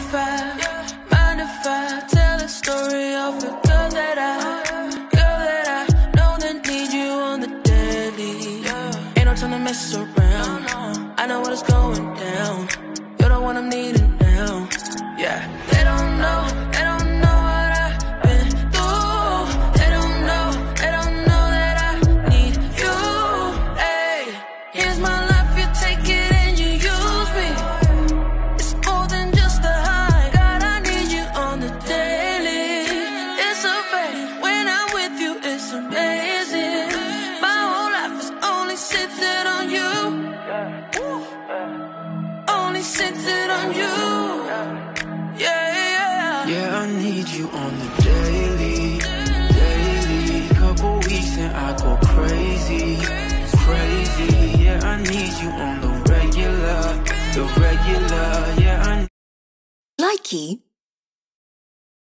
if I tell a story of a girl that I know that need you on the daily. Ain't no time to mess around. I know what is going down. You're the one I'm needing now. Yeah, they don't know what I've been through. They don't know that I need you. Hey, here's my life, you take it and you use me. It's more than just a high. God, I need you on the daily. It's a fact, when I'm with you, it's amazing. My whole life is only centered on you. Only centered on you. Yeah, I need you on the daily. Couple weeks and I go crazy. Yeah, I need you on the regular. Yeah, I Likey